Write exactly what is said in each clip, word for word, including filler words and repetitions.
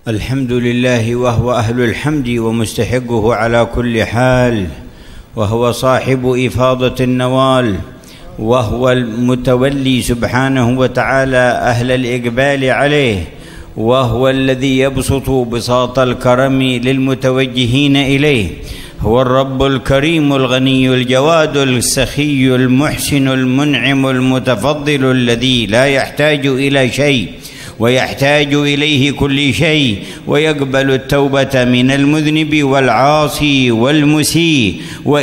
الحمد لله وهو أهل الحمد ومستحقه على كل حال، وهو صاحب إفاضة النوال، وهو المتولي سبحانه وتعالى أهل الإقبال عليه، وهو الذي يبسط بساط الكرم للمتوجهين إليه. هو الرب الكريم الغني الجواد السخي المحسن المنعم المتفضل الذي لا يحتاج إلى شيء ويحتاج إليه كل شيء، ويقبل التوبة من المذنب والعاصي والمسيء،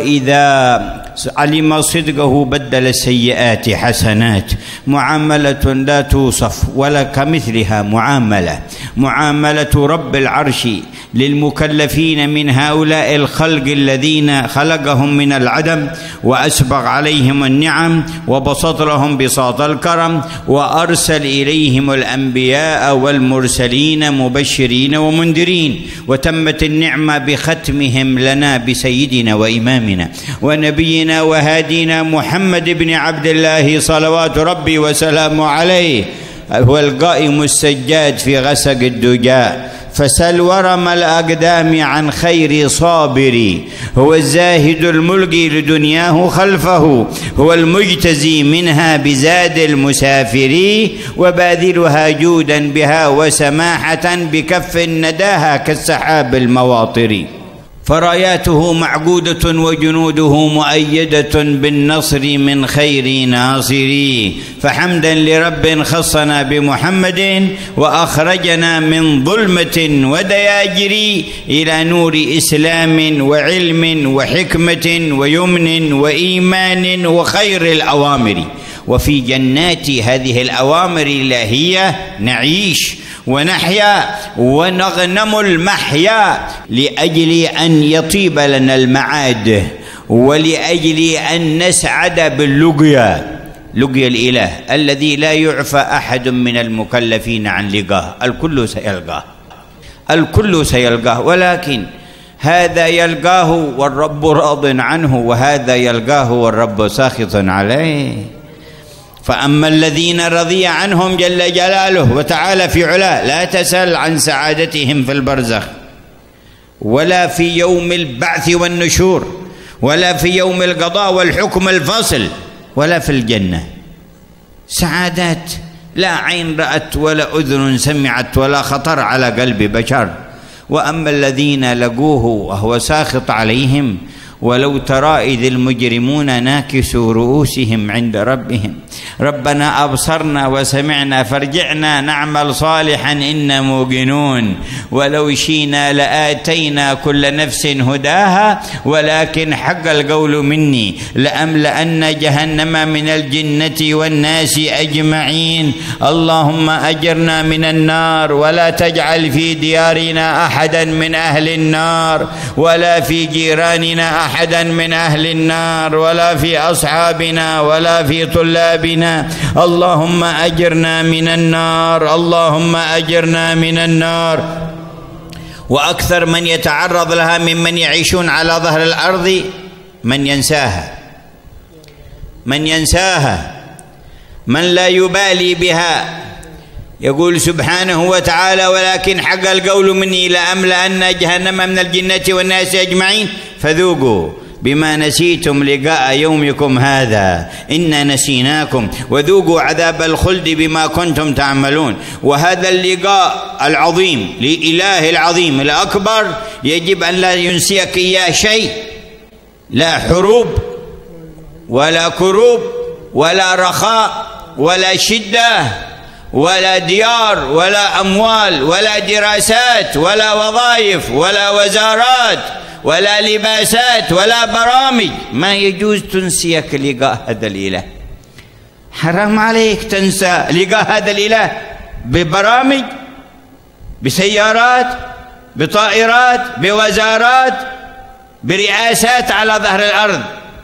وإذا علم صدقه بدل السيئات حسنات. معاملة لا توصف ولا كمثلها معاملة معاملة رب العرش للمكلفين من هؤلاء الخلق الذين خلقهم من العدم، وأسبغ عليهم النعم، وبسط لهم بساط الكرم، وأرسل إليهم الأنبياء والمرسلين مبشرين ومنذرين، وتمت النعمة بختمهم لنا بسيدنا وإمامنا ونبينا وهادينا محمد بن عبد الله صلوات ربي وسلامه عليه. هو القائم السجاد في غسق الدجاء، فسل ورم الأقدام عن خير صابري. هو الزاهد الملقي لدنياه خلفه، هو المجتزي منها بزاد المسافر، وباذلها جودا بها وسماحة بكف نداها كالسحاب المواطر. فراياته معقودة وجنوده مؤيدة بالنصر من خير ناصري. فحمدا لرب خصنا بمحمد وأخرجنا من ظلمة ودياجر إلى نور إسلام وعلم وحكمة ويمن وإيمان وخير الأوامر. وفي جنات هذه الأوامر الإلهية نعيش ونحيا ونغنم المحيا، لأجل أن يطيب لنا المعاد، ولأجل أن نسعد باللقيا، لقيا الإله الذي لا يعفى أحد من المكلفين عن لقاه. الكل سيلقاه، الكل سيلقاه، ولكن هذا يلقاه والرب راض عنه، وهذا يلقاه والرب ساخط عليه. فأما الذين رضي عنهم جل جلاله وتعالى في علاه، لا تسل عن سعادتهم في البرزخ، ولا في يوم البعث والنشور، ولا في يوم القضاء والحكم الفصل، ولا في الجنة. سعادات لا عين رأت ولا أذن سمعت ولا خطر على قلب بشر. وأما الذين لقوه وهو ساخط عليهم، ولو ترى إذ المجرمون ناكسوا رؤوسهم عند ربهم ربنا أبصرنا وسمعنا فارجعنا نعمل صالحا إنا موقنون، ولو شينا لآتينا كل نفس هداها ولكن حق القول مني لأملأن جهنم من الجنة والناس أجمعين. اللهم أجرنا من النار، ولا تجعل في ديارنا أحدا من أهل النار، ولا في جيراننا أحدا أحدا من أهل النار، ولا في أصحابنا، ولا في طلابنا. اللهم أجرنا من النار، اللهم أجرنا من النار. وأكثر من يتعرض لها ممن يعيشون على ظهر الأرض من ينساها، من ينساها، من لا يبالي بها. يقول سبحانه وتعالى: ولكن حق القول مني لأملأن جهنم من الجنة والناس أجمعين فذوقوا بما نسيتم لقاء يومكم هذا إنا نسيناكم وذوقوا عذاب الخلد بما كنتم تعملون. وهذا اللقاء العظيم لإله العظيم الأكبر يجب أن لا ينسيك إياه شيء، لا حروب ولا كروب ولا رخاء ولا شدة ولا ديار ولا أموال ولا دراسات ولا وظائف ولا وزارات ولا لباسات ولا برامج. ما يجوز تنسيك لقاء هذا الإله. حرام عليك تنسى لقاء هذا الإله ببرامج، بسيارات، بطائرات، بوزارات، برئاسات على ظهر الأرض.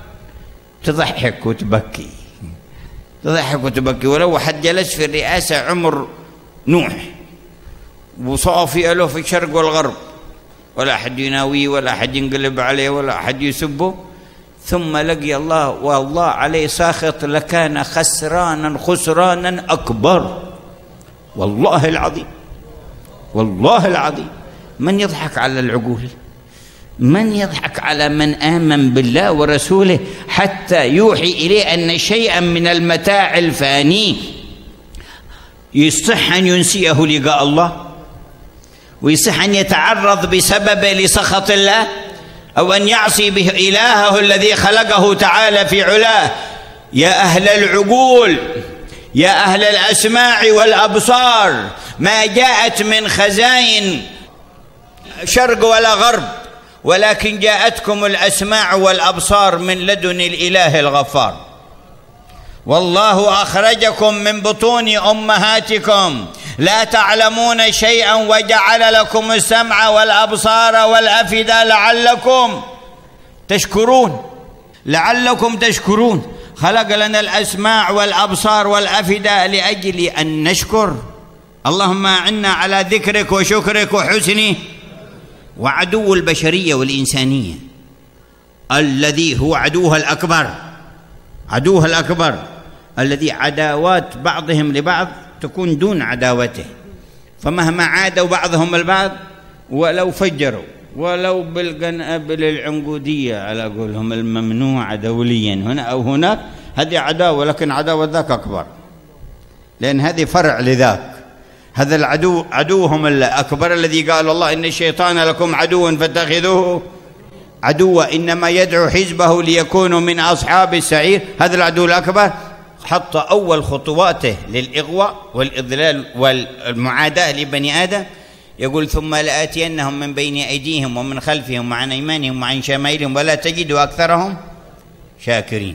تضحك وتبكي، تضحك وتبكي. ولو حد جلس في الرئاسة عمر نوح وصافي له في الشرق والغرب، ولا أحد يناويه ولا أحد ينقلب عليه ولا أحد يسبه، ثم لقي الله والله عليه ساخط، لكان خسرانا خسرانا أكبر والله العظيم. والله العظيم من يضحك على العقول؟ من يضحك على من آمن بالله ورسوله حتى يوحي إليه أن شيئا من المتاع الفاني يصح أن ينسيه لقاء الله، ويصح أن يتعرض بسببه لسخط الله، أو أن يعصي به إلهه الذي خلقه تعالى في علاه. يا أهل العقول، يا أهل الأسماع والأبصار، ما جاءت من خزائن شرق ولا غرب، ولكن جاءتكم الأسماع والأبصار من لدن الإله الغفار. والله أخرجكم من بطون أمهاتكم لا تعلمون شيئا وجعل لكم السمع والأبصار والأفئدة لعلكم تشكرون. لعلكم تشكرون. خلق لنا الأسماع والأبصار والأفئدة لأجل أن نشكر. اللهم أعنا على ذكرك وشكرك وحسن. وعدو البشرية والإنسانية الذي هو عدوها الأكبر، عدوها الأكبر الذي عداوات بعضهم لبعض تكون دون عداوته، فمهما عادوا بعضهم البعض ولو فجروا ولو بالقنابل العنقودية على قولهم الممنوعة دوليا هنا أو هناك، هذه عداوة، لكن عداوة ذاك أكبر، لأن هذه فرع لذاك. هذا العدو عدوهم الأكبر الذي قال الله إن الشيطان لكم عدو فاتخذوه عدوا إنما يدعو حزبه ليكونوا من أصحاب السعير. هذا العدو الأكبر حط أول خطواته للإغواء والإضلال والمعاداة لبني آدم، يقول ثم لآتينهم من بين أيديهم ومن خلفهم وعن أيمانهم وعن شمائلهم ولا تجد أكثرهم شاكرين.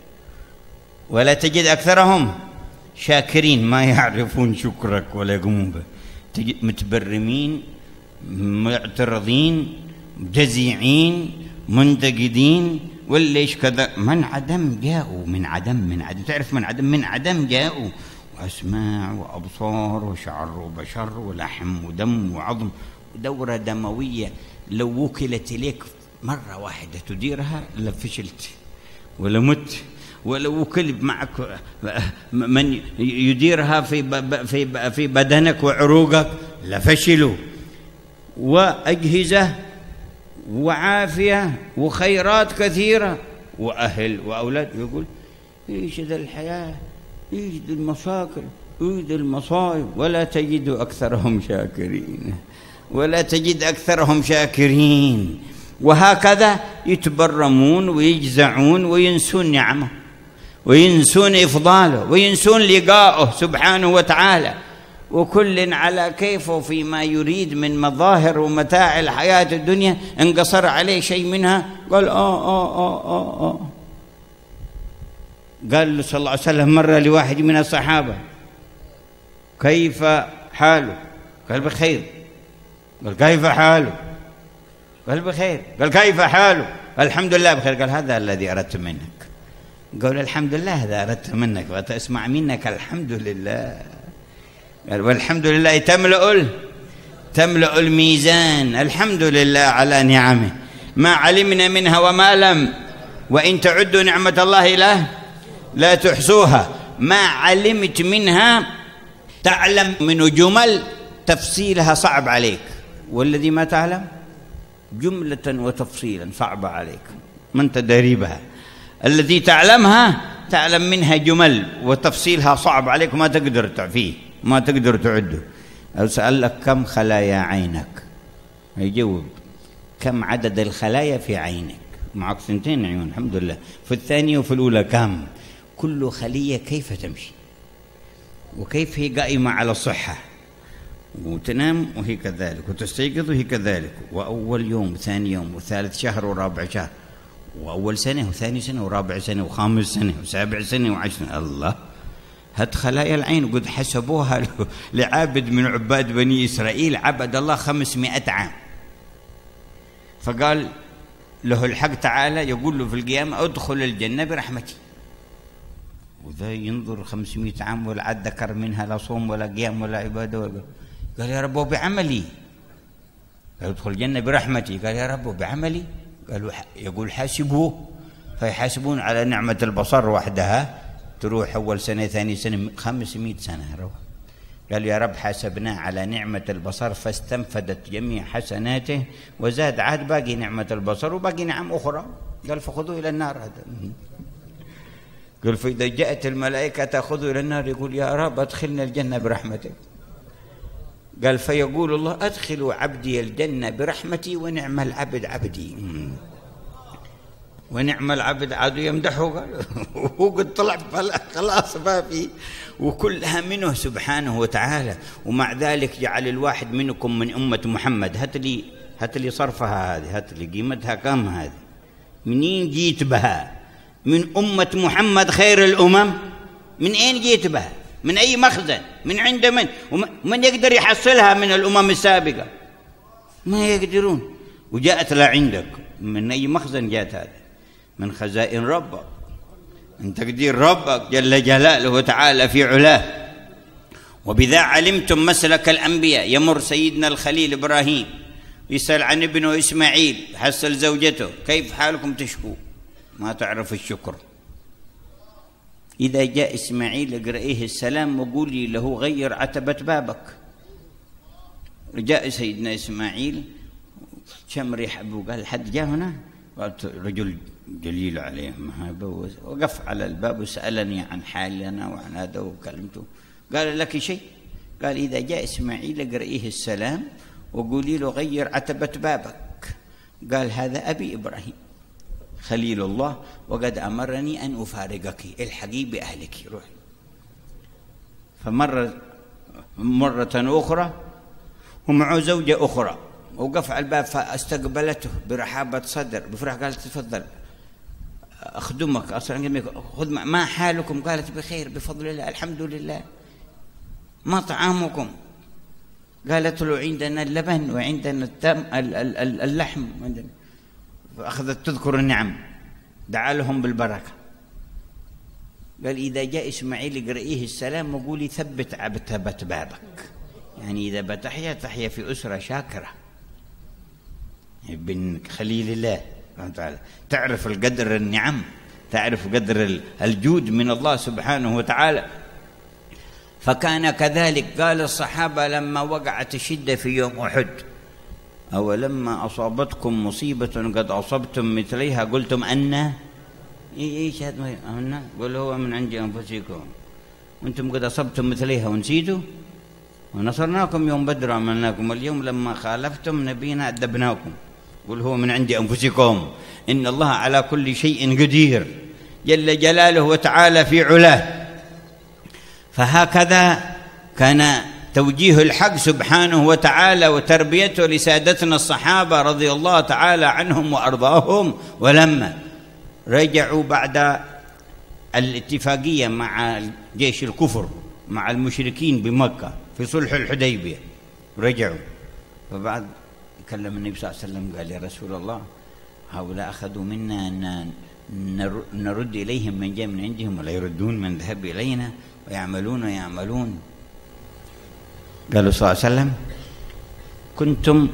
ولا تجد أكثرهم شاكرين، ما يعرفون شكرك ولا يقومون به، متبرمين معترضين جزيعين منتقدين. وليش كذا؟ من عدم جاءوا، من عدم من عدم تعرف من عدم من عدم جاءوا، وأسماع وأبصار وشعر وبشر ولحم ودم وعظم ودورة دموية. لو وكلت إليك مرة واحدة تديرها لفشلت ولا مت، ولو وكل معك من يديرها في في في بدنك وعروقك لفشلوا. وأجهزة وعافية وخيرات كثيرة وأهل وأولاد. يقول إيش ذا الحياة، إيش ذا المشاكل، إيش ذا المصائب، ولا تجد أكثرهم شاكرين، ولا تجد أكثرهم شاكرين. وهكذا يتبرمون ويجزعون وينسون نعمه وينسون إفضاله وينسون لقاءه سبحانه وتعالى، وكل على كيفه فيما يريد من مظاهر ومتاع الحياة الدنيا. انقصر عليه شيء منها قال آه آه آه آه آه قال له صلى الله عليه وسلم مرة لواحد من الصحابة كيف حاله؟ قال بخير. قال كيف حاله؟ قال بخير. قال كيف حاله؟ قال الحمد لله بخير. قال هذا الذي أردت منك. قال الحمد لله هذا أردت منك وتسمع منك الحمد لله. قال والحمد لله تملأ تملأ الميزان. الحمد لله على نعمه ما علمنا منها وما لم، وإن تعدوا نعمة الله لا لا تحصوها. ما علمت منها تعلم من جمل تفصيلها صعب عليك، والذي ما تعلم جملة وتفصيلا صعب عليك ما أنت دريبها. الذي تعلمها تعلم منها جمل وتفصيلها صعب عليك ما تقدر تعفيه ما تقدر تعده. لو سألك كم خلايا عينك يجاوب كم عدد الخلايا في عينك. معك سنتين عيون الحمد لله، في الثانية وفي الأولى كم؟ كل خلية كيف تمشي وكيف هي قائمة على الصحة، وتنام وهي كذلك وتستيقظ وهي كذلك، وأول يوم وثاني يوم وثالث شهر ورابع شهر وأول سنة وثاني سنة ورابع سنة وخامس سنة وسابع سنة وعشر. الله، هات خلايا العين قد حسبوها لعابد من عباد بني إسرائيل عبد الله خمسمائة عام، فقال له الحق تعالى يقول له في القيامة ادخل الجنة برحمتي، وذا ينظر خمسمائة عام ولا عاد ذكر منها لا صوم ولا قيام ولا عبادة ولا. قال يا رب وبعملي. قال ادخل الجنة برحمتي. قال يا رب وبعملي. قالوا يقول حاسبوه، فيحاسبون على نعمة البصر وحدها تروح أول سنة ثاني سنة خمسمائة سنة روح. قال يا رب حاسبناه على نعمة البصر فاستنفدت جميع حسناته وزاد، عاد باقي نعمة البصر وباقي نعم أخرى. قال فخذوه إلى النار. هذا قال فإذا جاءت الملائكة تأخذه إلى النار يقول يا رب أدخلنا الجنة برحمتك. قال فيقول الله أدخلوا عبدي الجنة برحمتي ونعم العبد عبدي. ونعم العبد عاد يمدحه. قال هو قد طلع خلاص ما في، وكلها منه سبحانه وتعالى. ومع ذلك جعل الواحد منكم من أمة محمد. هات لي هات لي صرفها هذه، هات لي قيمتها كم هذه، منين جيت بها؟ من أمة محمد خير الأمم. من أين جيت بها؟ من أي مخزن؟ من عند من؟ ومن يقدر يحصلها من الأمم السابقة؟ ما يقدرون. وجاءت لا عندك. من أي مخزن جاءت هذا؟ من خزائن ربك، من تقدير ربك جل جلاله وتعالى في علاه. وبذا علمتم مسلك الأنبياء. يمر سيدنا الخليل إبراهيم يسأل عن ابنه إسماعيل، حصل زوجته، كيف حالكم؟ تشكو، ما تعرف الشكر. إذا جاء إسماعيل اقرأيه السلام وقولي له غير عتبة بابك. جاء سيدنا إسماعيل شم ريح أبوه، قال حد جاء هنا؟ قالت رجل جليل عليه مهابة، وقف على الباب وسألني عن حالنا وعن هذا وكلمته. قال لك شيء؟ قال إذا جاء إسماعيل اقرأيه السلام وقولي له غير عتبة بابك. قال هذا أبي إبراهيم خليل الله وقد أمرني أن أفارقك، الحقي بأهلك، روحي. فمر مرة أخرى ومعه زوجة أخرى، وقف على الباب فاستقبلته برحابة صدر بفرح، قالت تفضل أخدمك، أصلا خذ. ما حالكم؟ قالت بخير بفضل الله الحمد لله. ما طعامكم؟ قالت له عندنا اللبن وعندنا التم اللحم عندنا. فأخذت تذكر النعم، دعا لهم بالبركة. قال إذا جاء إسماعيل اقرئيه السلام وقولي ثبت عتبة بابك، يعني إذا بتحيا تحيا في أسرة شاكرة بن خليل الله سبحانه وتعالى، تعرف القدر النعم، تعرف قدر الجود من الله سبحانه وتعالى. فكان كذلك. قال الصحابة لما وقعت الشدة في يوم أحد، أولما أصابتكم مصيبة قد أصبتم مثليها قلتم أن إيش هذا؟ أن قل هو من عند أنفسكم وأنتم قد أصبتم مثليها ونسيتوا، ونصرناكم يوم بدر عملناكم، واليوم لما خالفتم نبينا أدبناكم. قل هو من عند أنفسكم إن الله على كل شيء قدير جل جلاله وتعالى في علاه. فهكذا كان توجيه الحق سبحانه وتعالى وتربيته لسادتنا الصحابة رضي الله تعالى عنهم وأرضاهم. ولما رجعوا بعد الاتفاقية مع جيش الكفر مع المشركين بمكة في صلح الحديبية، رجعوا. فبعد كلم النبي صلى الله عليه وسلم قال يا رسول الله هؤلاء أخذوا منا أن نرد إليهم من جاء من عندهم ولا يردون من ذهب إلينا ويعملون ويعملون. قالوا صلى الله عليه وسلم كنتم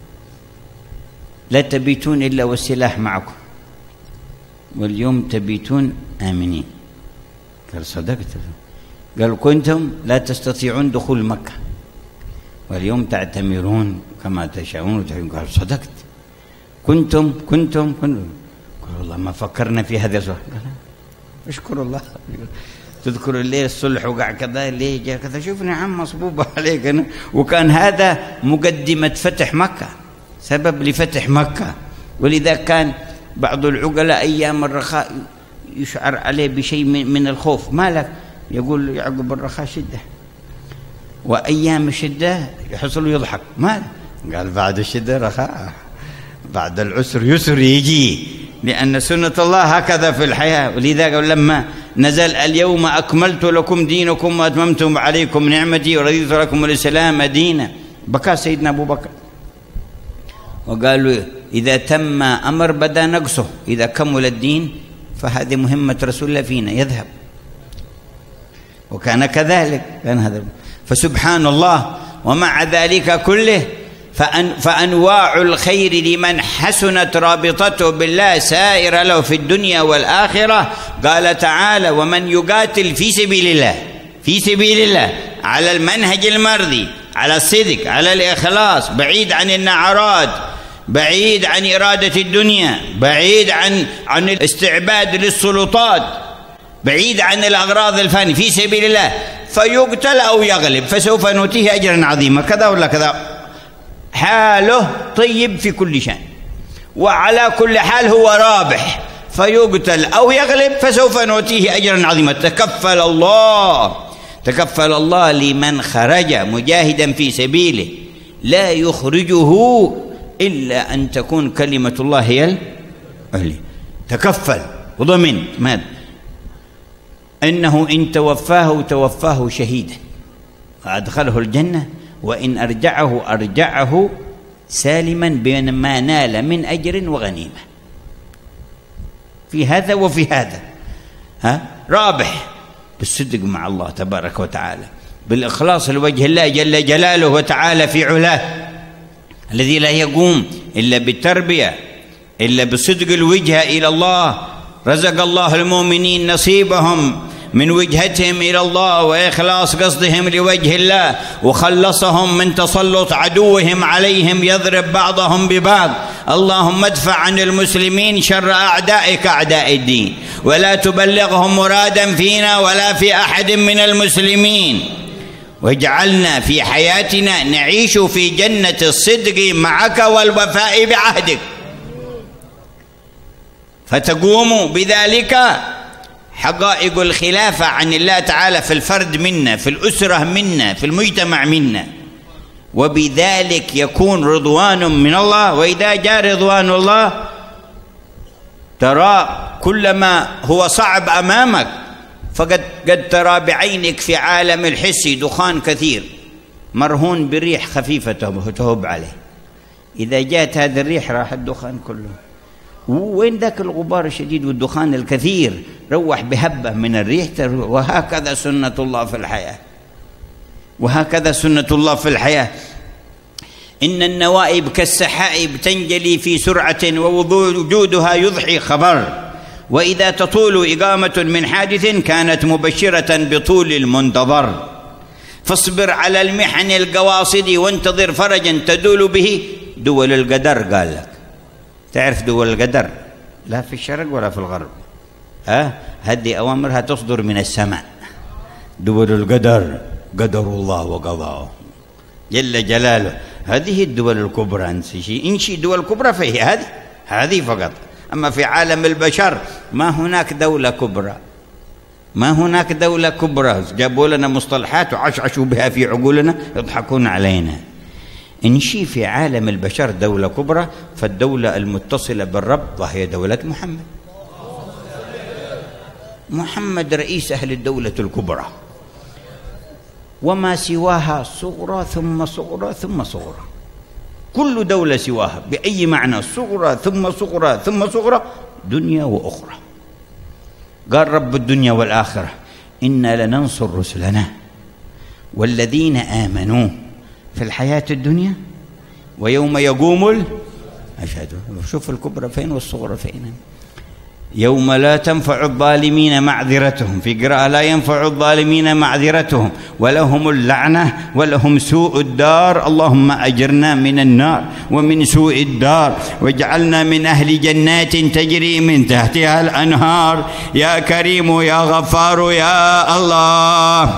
لا تبيتون إلا والسلاح معكم واليوم تبيتون آمنين. قال صدقت. قالوا كنتم لا تستطيعون دخول مكة واليوم تعتمرون كما تشاءون. قال صدقت. كنتم كنتم كنتم قال والله ما فكرنا في هذا الصلح. قال اشكر الله. تذكر الليل الصلح وقع كذا ليه جاء كذا، شوف نعم مصبوبة عليك أنا. وكان هذا مقدمة فتح مكة، سبب لفتح مكة. ولذا كان بعض العقلاء أيام الرخاء يشعر عليه بشيء من الخوف، ما لك يقول يعقب الرخاء شدة، وأيام الشدة يحصل يضحك، ما قال بعد الشدة رخاء، بعد العسر يسر يجي، لأن سنة الله هكذا في الحياة. ولذا لما نزل اليوم أكملت لكم دينكم وأتممت عليكم نعمتي ورضيت لكم الإسلام دينا، بكى سيدنا أبو بكر وقالوا إذا تم أمر بدا نقصه، إذا كمل الدين فهذه مهمة رسول الله فينا يذهب. وكان كذلك كان هذا. فسبحان الله. ومع ذلك كله فأن فأنواع الخير لمن حسنت رابطته بالله سائر له في الدنيا والآخرة. قال تعالى ومن يقاتل في سبيل الله، في سبيل الله على المنهج المرضي، على الصدق، على الإخلاص، بعيد عن النعرات، بعيد عن إرادة الدنيا، بعيد عن عن الاستعباد للسلطات، بعيد عن الأغراض الفانية، في سبيل الله، فيقتل أو يغلب فسوف نؤتيه أجرا عظيما، كذا ولا كذا، حاله طيب في كل شأن، وعلى كل حال هو رابح، فيقتل أو يغلب فسوف نؤتيه أجرا عظيما. تكفل الله، تكفل الله لمن خرج مجاهدا في سبيله لا يخرجه إلا أن تكون كلمة الله هي العليا. تكفل وضمن ماذا؟ إنه إن توفاه توفاه شهيدا وأدخله الجنة، وإن أرجعه أرجعه سالما بما نال من أجر وغنيمة، في هذا وفي هذا، ها رابح بالصدق مع الله تبارك وتعالى، بالإخلاص لوجه الله جل جلاله وتعالى في علاه، الذي لا يقوم إلا بالتربية، إلا بصدق الوجهة إلى الله. رزق الله المؤمنين نصيبهم من وجهتهم إلى الله وإخلاص قصدهم لوجه الله، وخلصهم من تسلط عدوهم عليهم يضرب بعضهم ببعض. اللهم ادفع عن المسلمين شر أعدائك أعداء الدين، ولا تبلغهم مرادا فينا ولا في أحد من المسلمين، واجعلنا في حياتنا نعيش في جنة الصدق معك والوفاء بعهدك، فتقوم بذلك حقائق الخلافة عن الله تعالى في الفرد منا، في الأسرة منا، في المجتمع منا، وبذلك يكون رضوان من الله. وإذا جاء رضوان الله ترى كل ما هو صعب أمامك فقد قد ترى بعينك في عالم الحس دخان كثير مرهون بريح خفيفة تهب عليه، إذا جاءت هذه الريح راح الدخان كله. وين ذاك الغبار الشديد والدخان الكثير؟ روح بهبة من الريح. وهكذا سنة الله في الحياة، وهكذا سنة الله في الحياة. إن النوائب كالسحائب تنجلي في سرعة ووجودها يضحي خبر، وإذا تطول إقامة من حادث كانت مبشرة بطول المنتظر، فاصبر على المحن القواصد وانتظر فرجا تدول به دول القدر. قال لك تعرف دول القدر لا في الشرق ولا في الغرب، ها هذه أوامرها تصدر من السماء. دول القدر قدر الله وقضاه جل جلاله، هذه الدول الكبرى. انشي انشي دول كبرى فهي هذه هذه فقط. أما في عالم البشر ما هناك دولة كبرى، ما هناك دولة كبرى. جابوا لنا مصطلحات وعشعشوا بها في عقولنا يضحكون علينا. انشي في عالم البشر دولة كبرى، فالدولة المتصلة بالرب وهي دولة محمد. محمد رئيس أهل الدولة الكبرى، وما سواها صغرى ثم صغرى ثم صغرى. كل دولة سواها بأي معنى صغرى ثم صغرى ثم صغرى، دنيا وأخرى. قال رب الدنيا والآخرة إنا لننصر رسلنا والذين آمنوا في الحياة الدنيا ويوم يقوم الأشهاد. شوف الكبرى فين والصغرى فين. يوم لا تنفع الظالمين معذرتهم، في قراءة لا ينفع الظالمين معذرتهم ولهم اللعنة ولهم سوء الدار. اللهم أجرنا من النار ومن سوء الدار، واجعلنا من أهل جنات تجري من تحتها الأنهار يا كريم يا غفار يا الله.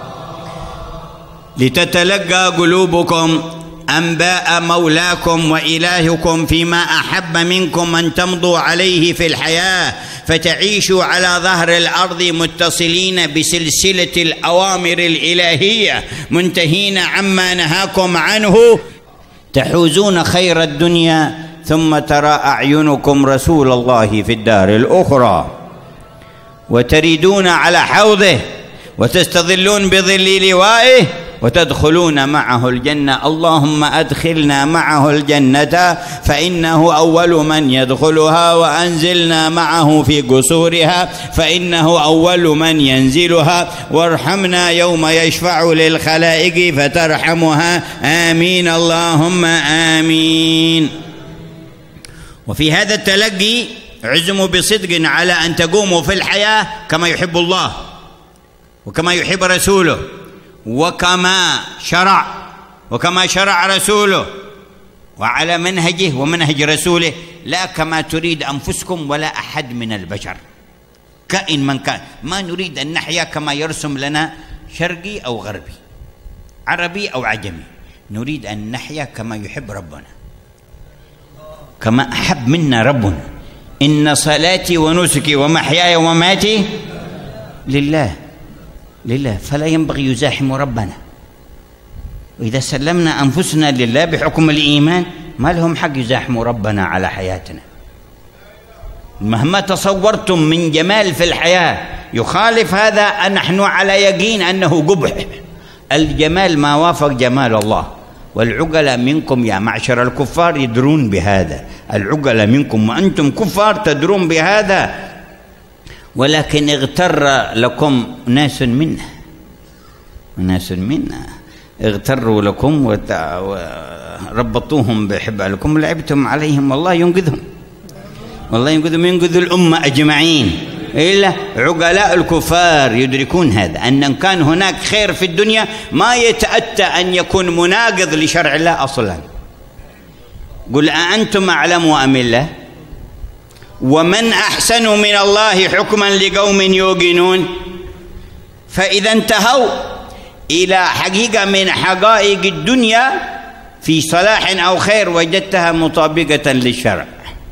لتتلقى قلوبكم أنباء مولاكم وإلهكم فيما أحب منكم أن تمضوا عليه في الحياة، فتعيشوا على ظهر الأرض متصلين بسلسلة الأوامر الإلهية منتهين عما نهاكم عنه، تحوزون خير الدنيا ثم ترى أعينكم رسول الله في الدار الأخرى، وتريدون على حوضه وتستظلون بظل لوائه وتدخلون معه الجنة. اللهم أدخلنا معه الجنة فإنه أول من يدخلها، وأنزلنا معه في قصورها فإنه أول من ينزلها، وارحمنا يوم يشفع للخلائق فترحمها. آمين اللهم آمين. وفي هذا التلقي عزموا بصدق على أن تقوموا في الحياة كما يحب الله وكما يحب رسوله، وكما شرع وكما شرع رسوله وعلى منهجه ومنهج رسوله، لا كما تريد أنفسكم ولا أحد من البشر كائن من كان. ما نريد أن نحيا كما يرسم لنا شرقي أو غربي، عربي أو عجمي، نريد أن نحيا كما يحب ربنا، كما أحب منا ربنا. إن صلاتي ونسكي ومحياي ومماتي لله لله، فلا ينبغي يزاحم ربنا. وإذا سلمنا أنفسنا لله بحكم الإيمان ما لهم حق يزاحموا ربنا على حياتنا. مهما تصورتم من جمال في الحياة يخالف هذا، نحن على يقين أنه قبح. الجمال ما وافق جمال الله، والعقلاء منكم يا معشر الكفار يدرون بهذا، العقلاء منكم وأنتم كفار تدرون بهذا، ولكن اغتر لكم ناس منا ناس منا اغتروا لكم وربطوهم بحبالكم لعبتم عليهم، والله ينقذهم، والله ينقذهم، ينقذ الأمة أجمعين. إلا عقلاء الكفار يدركون هذا، أن كان هناك خير في الدنيا ما يتأتى أن يكون مناقض لشرع الله أصلا. قل أأنتم أعلم أم الله؟ ومن أحسن من الله حكما لقوم يوقنون. فإذا انتهوا إلى حقيقة من حقائق الدنيا في صلاح أو خير وجدتها مطابقة للشرع،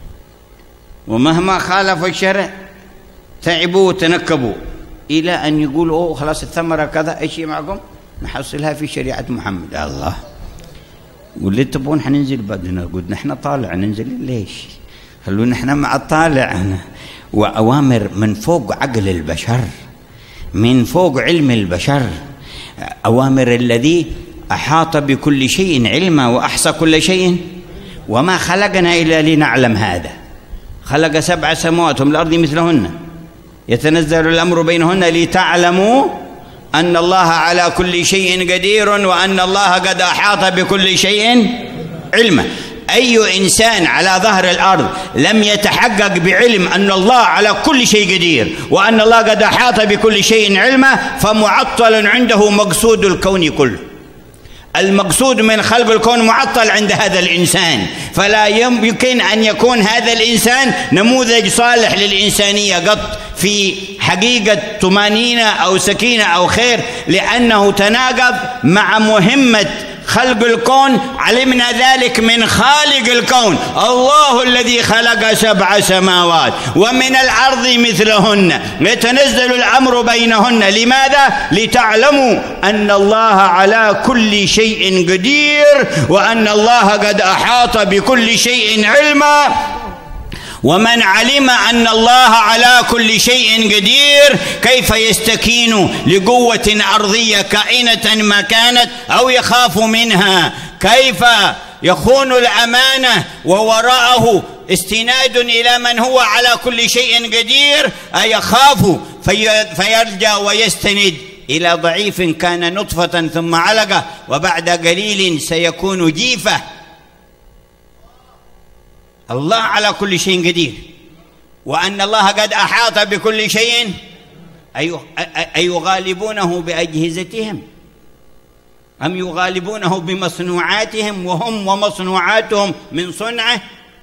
ومهما خالفوا الشرع تعبوا وتنكبوا إلى أن يقولوا أوه خلاص الثمرة كذا، إيش معكم؟ نحصلها في شريعة محمد. الله قل لي تبون حننزل بعدنا، قلنا نحن طالع ننزل، ليش؟ خلونا نحن مع الطالع. وأوامر من فوق عقل البشر، من فوق علم البشر، أوامر الذي أحاط بكل شيء علما وأحصى كل شيء. وما خلقنا إلا لنعلم هذا. خلق سبع سماوات والأرض مثلهن يتنزل الأمر بينهن لتعلموا أن الله على كل شيء قدير وأن الله قد أحاط بكل شيء علما. أي إنسان على ظهر الأرض لم يتحقق بعلم أن الله على كل شيء قدير وأن الله قد أحاط بكل شيء علما فمعطل عنده مقصود الكون كله. المقصود من خلق الكون معطل عند هذا الإنسان، فلا يمكن أن يكون هذا الإنسان نموذج صالح للإنسانية قط في حقيقة طمأنينة أو سكينة أو خير، لأنه تناقض مع مهمة خلق الكون. علمنا ذلك من خالق الكون، الله الذي خلق سبع سماوات ومن الأرض مثلهن يتنزل الأمر بينهن. لماذا؟ لتعلموا أن الله على كل شيء قدير وأن الله قد أحاط بكل شيء علما. ومن علم أن الله على كل شيء قدير كيف يستكين لقوة أرضية كائنة ما كانت أو يخاف منها؟ كيف يخون الأمانة ووراءه استناد إلى من هو على كل شيء قدير؟ أيخاف فيرجع ويستند إلى ضعيف كان نطفة ثم علقة وبعد قليل سيكون جيفة. الله على كل شيء قدير وأن الله قد أحاط بكل شيء. أيغالبونه بأجهزتهم أم يغالبونه بمصنوعاتهم وهم ومصنوعاتهم من صنعه؟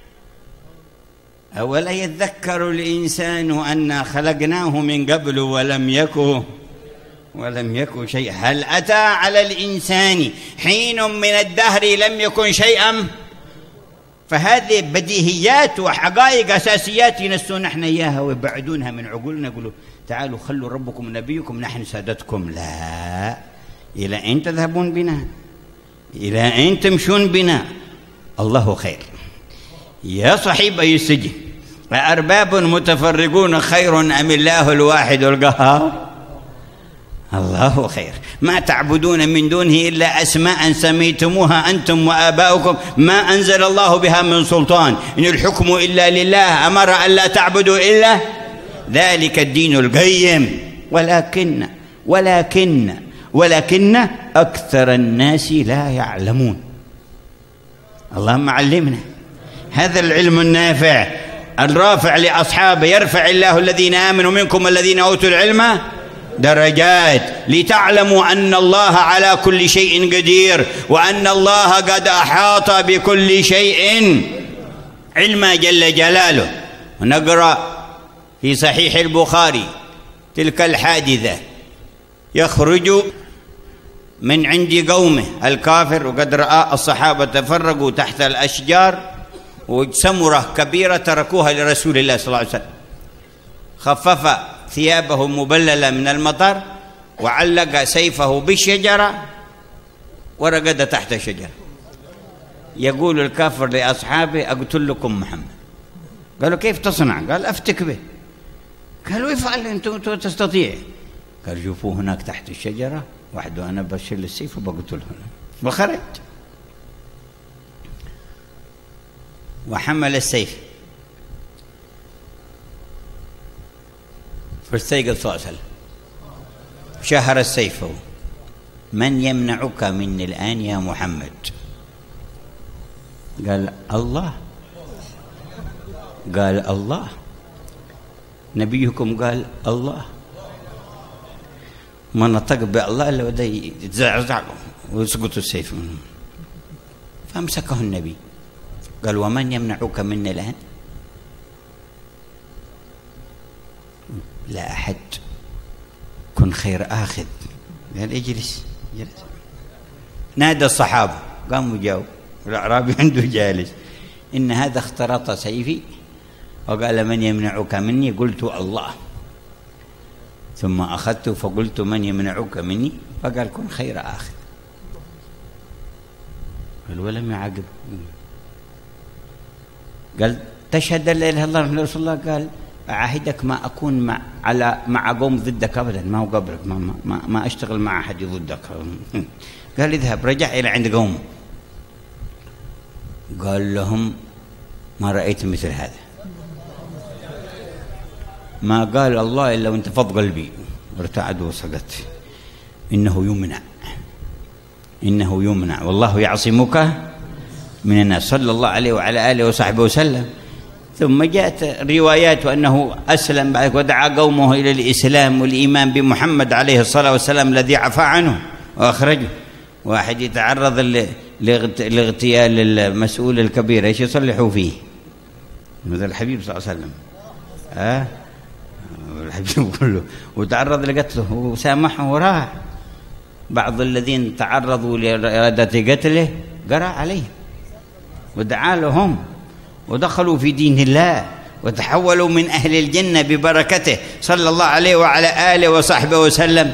أولا يذكر الإنسان أنا خلقناه من قبل ولم يكن ولم يكن شيئا. هل أتى على الإنسان حين من الدهر لم يكن شيئا؟ فهذه بديهيات وحقائق أساسيات ينسون نحن إياها ويبعدونها من عقولنا، يقولوا تعالوا خلوا ربكم نبيكم نحن سادتكم. لا، إلى أين تذهبون بنا؟ إلى أين تمشون بنا؟ الله خير. يا صاحبي السجن أأرباب متفرقون خير أم الله الواحد القهار؟ الله خير. ما تعبدون من دونه إلا أسماء سميتموها أنتم وآباؤكم ما أنزل الله بها من سلطان إن الحكم إلا لله أمر أن لا تعبدوا إلا ذلك الدين القيم. ولكن ولكن ولكن أكثر الناس لا يعلمون. اللهم علمنا هذا العلم النافع الرافع لأصحابه. يرفع الله الذين آمنوا منكم والذين أوتوا العلم درجات، لتعلموا أن الله على كل شيء قدير، وأن الله قد أحاط بكل شيء علما جل جلاله. ونقرأ في صحيح البخاري تلك الحادثة، يخرج من عند قومه الكافر، وقد رأى الصحابة تفرقوا تحت الأشجار وسمرة كبيرة تركوها لرسول الله صلى الله عليه وسلم، خفف ثيابه مبللة من المطر وعلق سيفه بالشجرة ورقد تحت الشجرة. يقول الكافر لأصحابه: أقتل لكم محمد. قالوا: كيف تصنع؟ قال: أفتك به. قالوا: افعل أنتم تستطيع. قال: شوفوا هناك تحت الشجرة وحده، أنا بشيل السيف وبقتله. وخرج وحمل السيف، فاستيقظ صلى الله عليه وسلم، شهر السيف: من يمنعك مني الآن يا محمد؟ قال: الله. قال: الله. نبيكم قال: الله. ما نطق بالله إلا بدا يتزعزع ويسقط السيف منه. فأمسكه النبي، قال: ومن يمنعك مني الآن؟ لا أحد، كن خير آخذ. قال: اجلس. جلس. نادى الصحابة، قاموا جاوا، الأعرابي عنده جالس: إن هذا اخترط سيفي وقال: من يمنعك مني؟ قلت: الله. ثم أخذته فقلت: من يمنعك مني؟ فقال: كن خير آخذ. قال: ولم يعقب. قال: تشهد أن لا إله إلا الله محمد رسول الله؟ قال: أعاهدك ما أكون مع على مع قوم ضدك أبدا، ما هو قبلك، ما, ما, ما أشتغل مع أحد ضدك. قال: اذهب. رجع إلى عند قوم، قال لهم: ما رأيت مثل هذا، ما قال الله إلا وانتفض قلبي، ارتعد وسقط. إنه يمنع، إنه يمنع، والله يعصمك من الناس، صلى الله عليه وعلى آله وصحبه وسلم. ثم جاءت روايات أنه أسلم بعد ودعا قومه إلى الإسلام والإيمان بمحمد عليه الصلاة والسلام الذي عفى عنه وأخرجه. واحد يتعرض لاغتيال المسؤول الكبير، ايش يصلحوا فيه؟ مثل الحبيب صلى الله عليه وسلم، ها الحبيب كله، وتعرض لقتله وسامحه وراح. بعض الذين تعرضوا لإرادة قتله قرأ عليه ودعا لهم ودخلوا في دين الله وتحولوا من أهل الجنة ببركته صلى الله عليه وعلى آله وصحبه وسلم.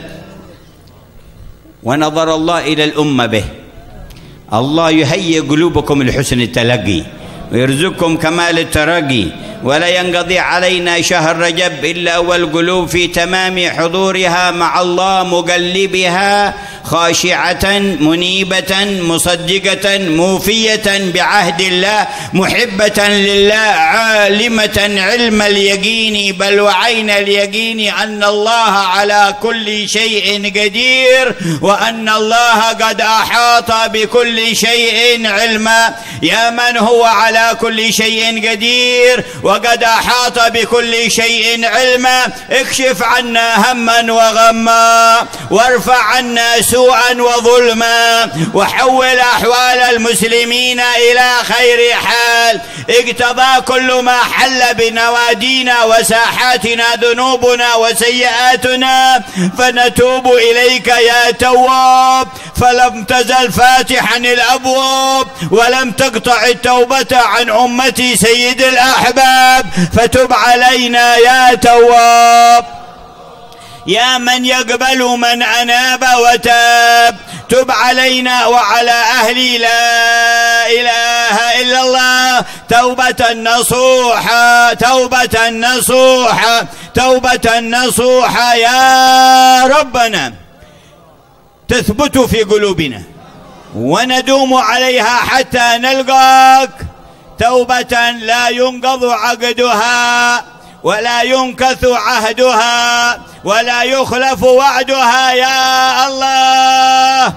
ونظر الله إلى الأمة به. الله يهيئ قلوبكم لحسن التلقي ويرزقكم كمال الترقي، ولا ينقضي علينا شهر رجب إلا والقلوب في تمام حضورها مع الله، مقلبها خاشعة منيبة مصدقة موفية بعهد الله، محبة لله، عالمة علم اليقين بل وعين اليقين أن الله على كل شيء قدير، وأن الله قد أحاط بكل شيء علما. يا من هو على كل شيء قدير وقد أحاط بكل شيء علما، اكشف عنا هما وغما، وارفع عنا سوءا وظلما، وحول أحوال المسلمين إلى خير حال. اقتضى كل ما حل بنوادينا وساحاتنا ذنوبنا وسيئاتنا، فنتوب إليك يا تواب. فلم تزل فاتحا الأبواب ولم تقطع التوبة عن أمتي سيد الأحباب، فتب علينا يا تواب. يا من يقبل من أناب وتاب، تب علينا وعلى أهل لا إله إلا الله توبة نصوحا، توبة نصوحا، توبة نصوحا يا ربنا، تثبت في قلوبنا وندوم عليها حتى نلقاك، توبة لا ينقض عقدها ولا ينكث عهدها ولا يخلف وعدها يا الله.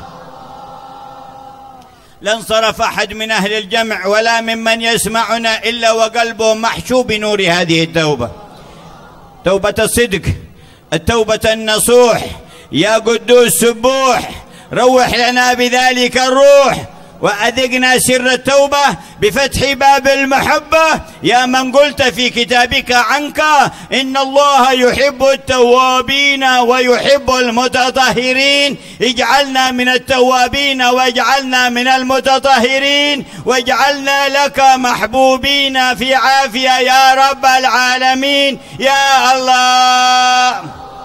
لانصرف أحد من أهل الجمع ولا ممن يسمعنا إلا وقلبه محشو بنور هذه التوبة، توبة الصدق، التوبة النصوح. يا قدوس سبوح روح لنا بذلك الروح، وأذقنا سر التوبة بفتح باب المحبة. يا من قلت في كتابك عنك إن الله يحب التوابين ويحب المتطهرين، اجعلنا من التوابين واجعلنا من المتطهرين واجعلنا لك محبوبين في عافية يا رب العالمين يا الله.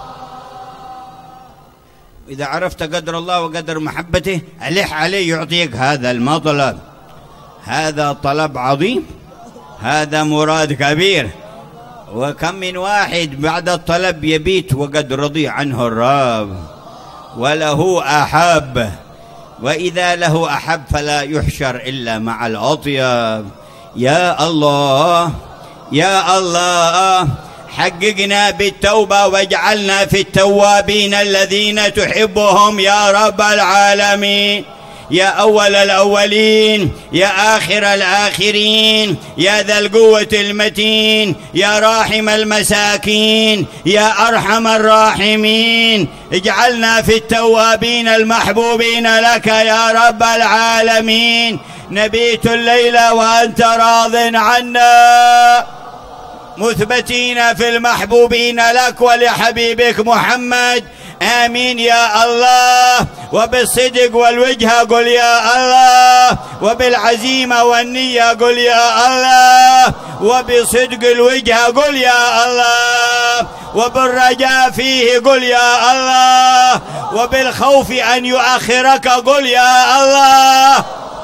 إذا عرفت قدر الله وقدر محبته ألح عليه يعطيك هذا المطلب. هذا طلب عظيم، هذا مراد كبير. وكم من واحد بعد الطلب يبيت وقد رضي عنه الرب وله أحب، وإذا له أحب فلا يحشر إلا مع الأطيب. يا الله يا الله حققنا بالتوبة واجعلنا في التوابين الذين تحبهم يا رب العالمين. يا أول الأولين، يا آخر الآخرين، يا ذا القوة المتين، يا راحم المساكين، يا أرحم الراحمين، اجعلنا في التوابين المحبوبين لك يا رب العالمين. نبيت الليلة وأنت راض عنا، مثبتين في المحبوبين لك ولحبيبك محمد. آمين يا الله. وبالصدق والوجه قل يا الله، وبالعزيمة والنية قل يا الله، وبصدق الوجه قل يا الله، وبالرجاء فيه قل يا الله، وبالخوف أن يؤخرك قل يا الله.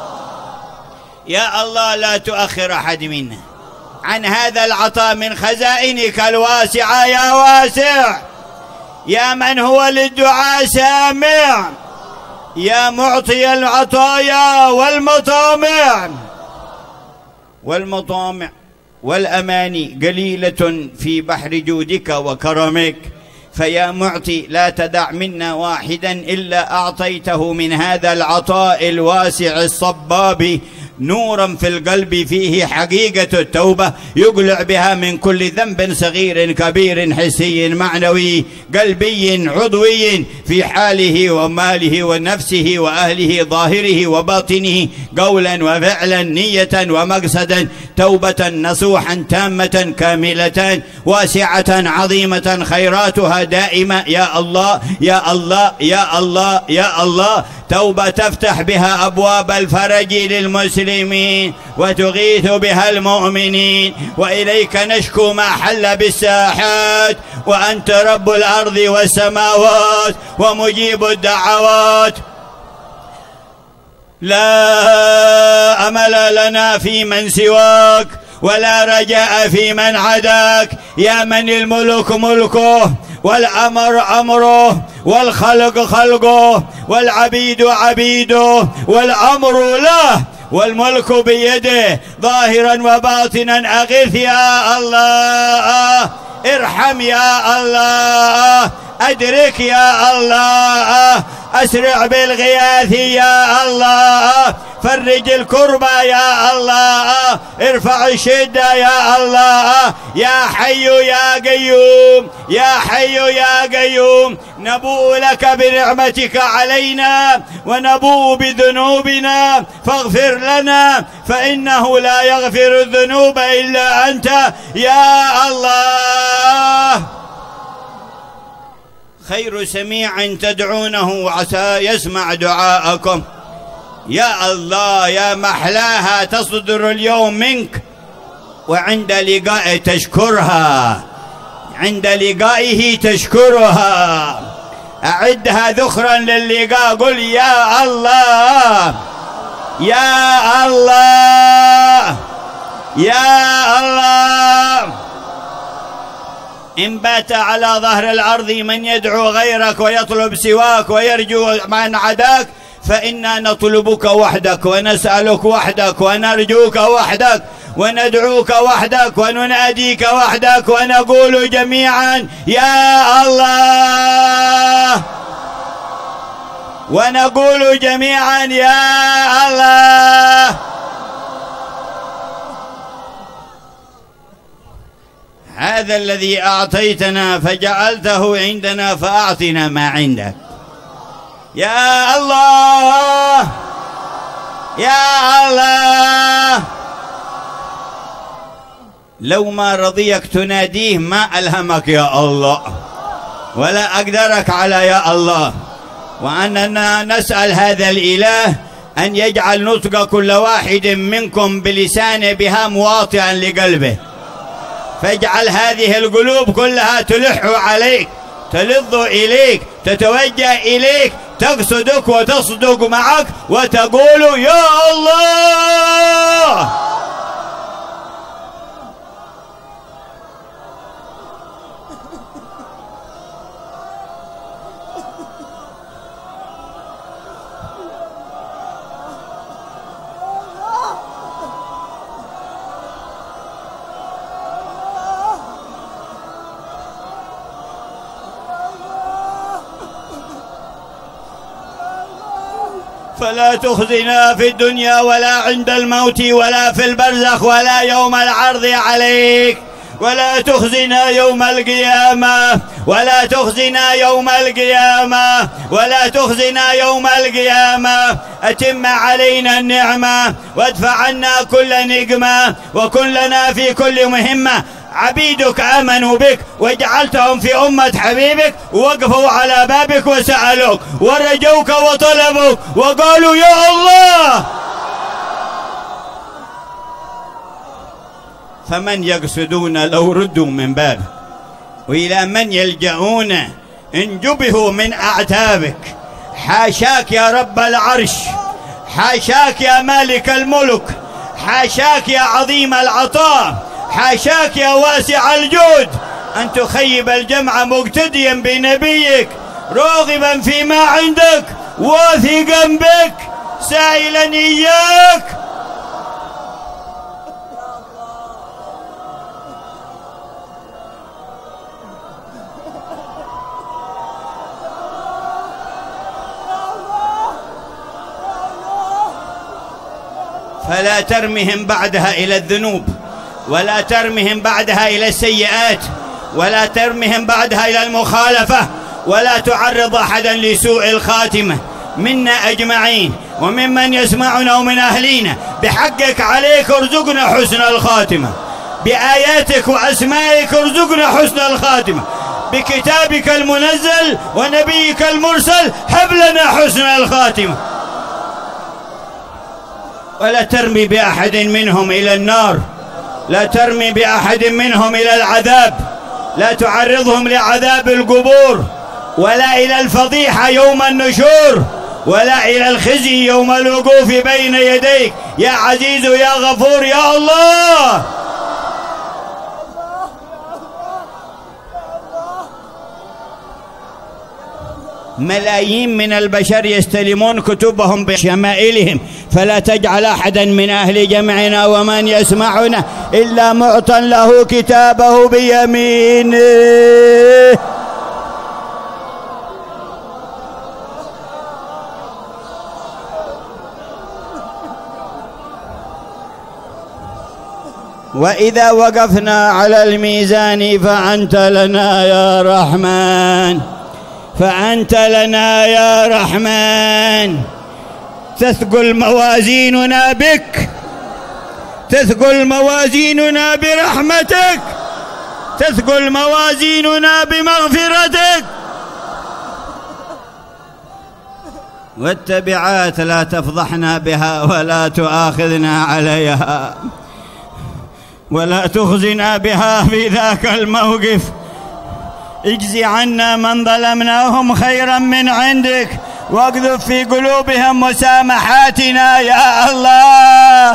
يا الله لا تؤخر أحد منا عن هذا العطاء من خزائنك الواسعة يا واسع، يا من هو للدعاء سامع، يا معطي العطايا والمطامع. والمطامع والأماني قليلة في بحر جودك وكرمك، فيا معطي لا تدع منا واحدا إلا أعطيته من هذا العطاء الواسع الصباب نورا في القلب فيه حقيقة التوبة يقلع بها من كل ذنب صغير كبير حسي معنوي قلبي عضوي في حاله وماله ونفسه وأهله ظاهره وباطنه قولا وفعلا نية ومقصدا. توبة نصوحا تامة كاملة واسعة عظيمة خيراتها دائمة يا الله يا الله يا الله يا الله. توبة تفتح بها أبواب الفرج للمسلمين وتغيث بها المؤمنين. وإليك نشكو ما حل بالساحات، وأنت رب الأرض والسماوات ومجيب الدعوات. لا أمل لنا في من سواك ولا رجاء في من عداك، يا من الملك ملكه والأمر أمره والخلق خلقه والعبيد عبيده والأمر له والملك بيده ظاهرا وباطنا. أغث يا الله، ارحم يا الله، أدرك يا الله، أسرع بالغياث يا الله، فرج الكربة يا الله، ارفع الشدة يا الله. يا حي يا قيوم يا حي يا قيوم، نبوء لك بنعمتك علينا ونبوء بذنوبنا فاغفر لنا، فإنه لا يغفر الذنوب إلا أنت يا الله. خير سميع تدعونه وعسى يسمع دعاءكم. يا الله يا محلاها تصدر اليوم منك، وعند لقائه تشكرها، عند لقائه تشكرها. أعدها ذخرا للقاء قل يا الله يا الله يا الله. إن بات على ظهر الأرض من يدعو غيرك ويطلب سواك ويرجو من عداك، فإنا نطلبك وحدك ونسألك وحدك ونرجوك وحدك وندعوك وحدك ونناديك وحدك ونقول جميعا يا الله، ونقول جميعا يا الله. هذا الذي أعطيتنا فجعلته عندنا فأعطنا ما عندك يا الله يا الله. لو ما رضيك تناديه ما ألهمك يا الله ولا أقدرك على يا الله. وأننا نسأل هذا الإله أن يجعل نطق كل واحد منكم بلسانه بها مواطئا لقلبه، فاجعل هذه القلوب كلها تلح عليك، تلظ إليك، تتوجه إليك، تقصدك وتصدق معك وتقول يا الله. فلا تخزنا في الدنيا ولا عند الموت ولا في البرزخ ولا يوم العرض عليك، ولا تخزنا يوم القيامة، ولا تخزنا يوم القيامة، ولا تخزنا يوم القيامة. أتم علينا النعمة وادفع عنا كل نقمة، وكن لنا في كل مهمة. عبيدك آمنوا بك وجعلتهم في أمة حبيبك، ووقفوا على بابك وسألوك ورجوك وطلبوك وقالوا يا الله. فمن يقصدون لو ردوا من بابك، وإلى من يلجؤون إن جبهوا من أعتابك. حاشاك يا رب العرش، حاشاك يا مالك الملك، حاشاك يا عظيم العطاء، حاشاك يا واسع الجود أن تخيب الجمع مقتديا بنبيك، راغبا فيما عندك واثقا بك سائلا إياك. فلا ترمهم بعدها إلى الذنوب، ولا ترمهم بعدها إلى السيئات، ولا ترمهم بعدها إلى المخالفة، ولا تعرض أحدا لسوء الخاتمة منا أجمعين وممن يسمعنا ومن أهلينا. بحقك عليك ارزقنا حسن الخاتمة، بآياتك وأسمائك ارزقنا حسن الخاتمة، بكتابك المنزل ونبيك المرسل هب لنا حسن الخاتمة. ولا ترمي بأحد منهم إلى النار، لا ترمي بأحد منهم إلى العذاب، لا تعرضهم لعذاب القبور، ولا إلى الفضيحة يوم النشور، ولا إلى الخزي يوم الوقوف بين يديك يا عزيز يا غفور يا الله. ملايين من البشر يستلمون كتبهم بشمائلهم، فلا تجعل أحدا من أهل جمعنا ومن يسمعنا إلا معطى له كتابه بيمينه. وإذا وقفنا على الميزان فأنت لنا يا رحمن، فأنت لنا يا رحمن. تثقل موازيننا بك، تثقل موازيننا برحمتك، تثقل موازيننا بمغفرتك. والتبعات لا تفضحنا بها ولا تؤاخذنا عليها، ولا تخزنا بها في ذاك الموقف. اجزي عنا من ظلمناهم خيرا من عندك، واقذف في قلوبهم مسامحاتنا يا الله.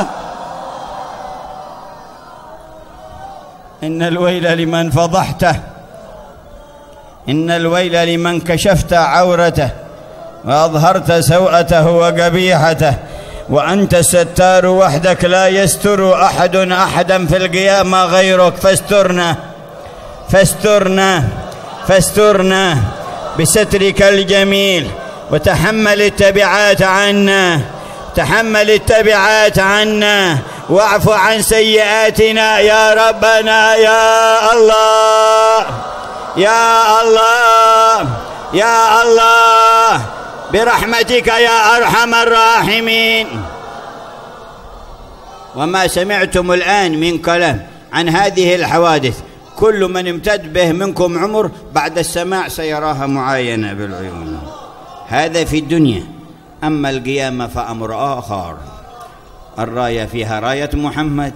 إن الويل لمن فضحته، إن الويل لمن كشفت عورته وأظهرت سوءته وقبيحته، وأنت الستار وحدك لا يستر أحد أحدا في القيامة غيرك. فاسترنا فاسترنا فاسترنا بسترك الجميل، وتحمل التبعات عنا، تحمل التبعات عنا، واعف عن سيئاتنا يا ربنا يا الله يا الله يا الله برحمتك يا أرحم الراحمين. وما سمعتم الآن من كلام عن هذه الحوادث كل من امتد به منكم عمر بعد السماع سيراها معاينة بالعيون. هذا في الدنيا. أما القيامة فأمر آخر، الراية فيها راية محمد،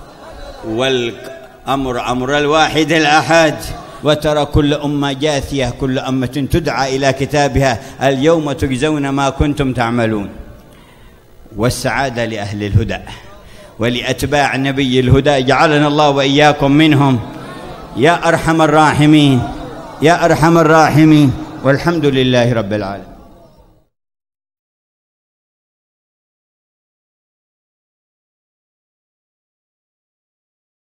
والأمر أمر الواحد الأحد. وترى كل أمة جاثية، كل أمة تدعى إلى كتابها اليوم تجزون ما كنتم تعملون. والسعادة لأهل الهدى ولأتباع نبي الهدى، جعلنا الله وإياكم منهم يا أرحم الراحمين يا أرحم الراحمين. والحمد لله رب العالمين.